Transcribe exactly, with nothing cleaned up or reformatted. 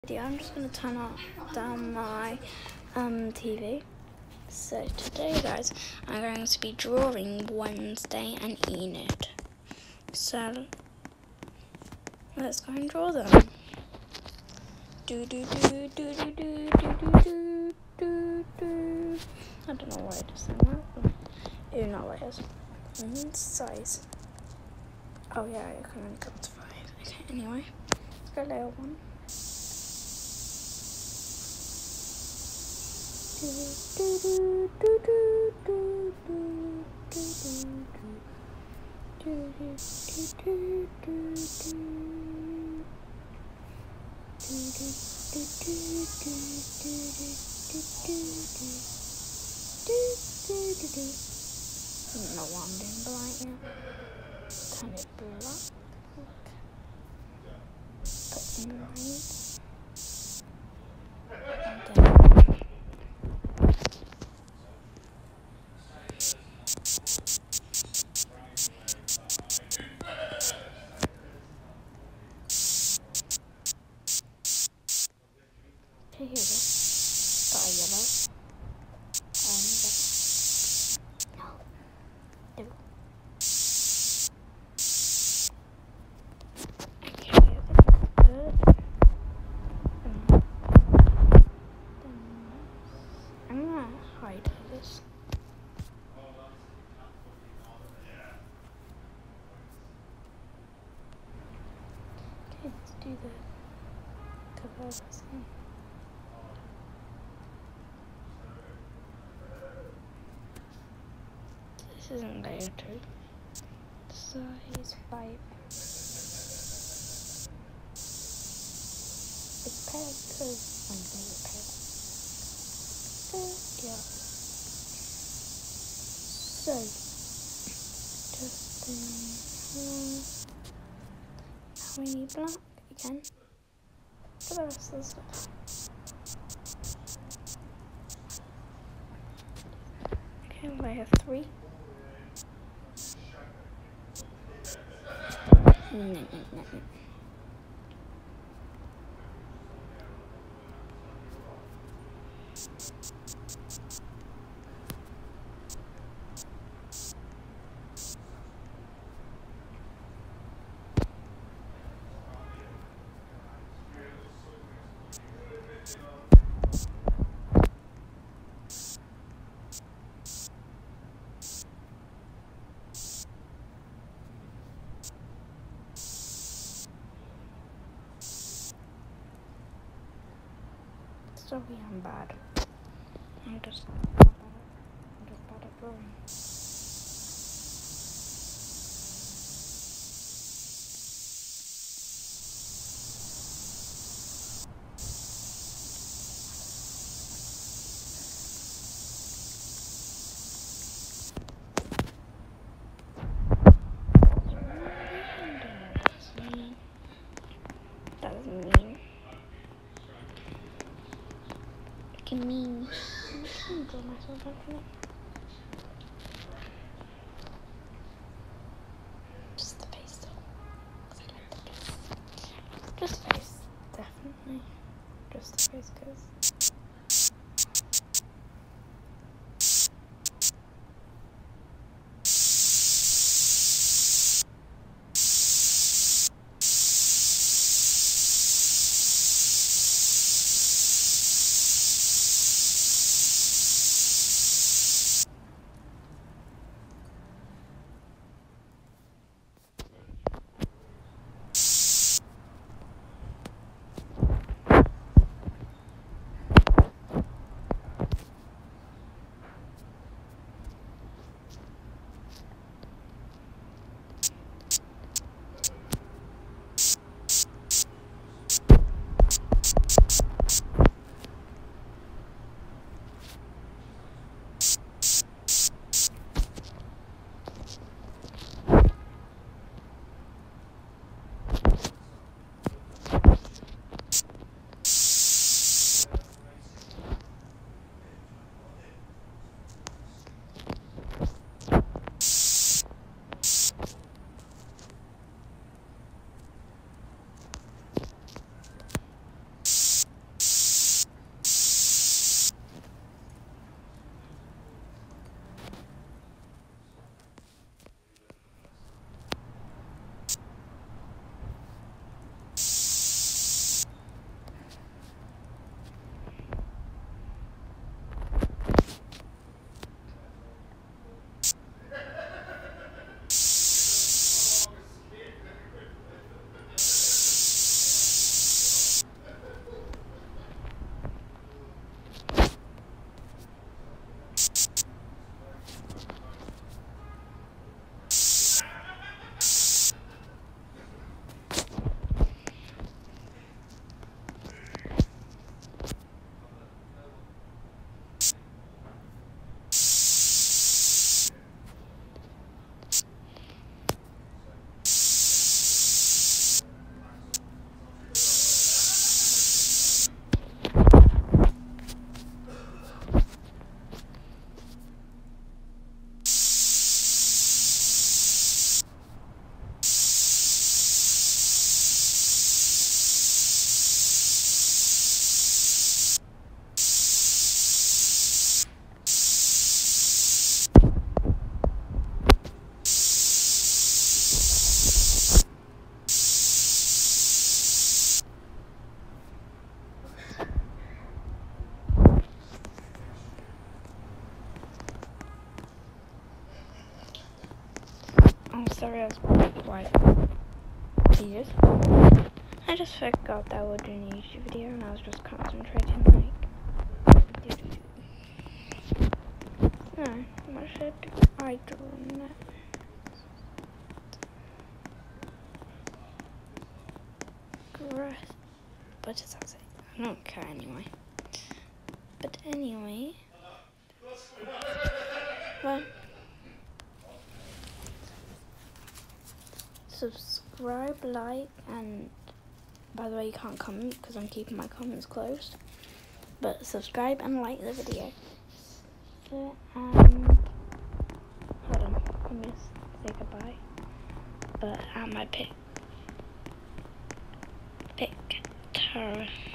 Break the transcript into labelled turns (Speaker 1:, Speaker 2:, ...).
Speaker 1: video. I'm just going to turn up, down my um, T V. So today, guys, I'm going to be drawing Wednesday and Enid. So let's go and draw them. Do do do do do do do do do do. I don't know why I just said that. Oh no, it is. Mm, size. Oh yeah, I can only go up to five. Okay, anyway, let's go layer one. Do do do do do do do do do do do do. I don't know why I'm doing black yet. Turn it black. Put some lines. And then okay, here we go. Got a yellow. Um, yellow. No. There we go. Okay, good. Um, I'm gonna hide this. Okay, let's do the cover of this thing. This isn't layer two. Size five. It's paired because I'm going to pair. Uh, yeah. So, just um, how we need black again for the rest of the stuff. Okay, layer three. No, no, no, no. Sorry, I'm bad. I'm just bad at, I'm just bad at drawing. That doesn't mean. It can mean. I'm just gonna draw myself actually. Just the face though. Because I like the face. Just the face, definitely. Just the face, because. sorry I was quite serious. I just forgot that we're doing a YouTube video and I was just concentrating like no, what should I do next? Grass. What does that say? I don't care anyway. But anyway. Well, subscribe, like, and by the way, you can't comment because I'm keeping my comments closed. But subscribe and like the video. So, um, hold on, let me say goodbye. But at my pic, picture.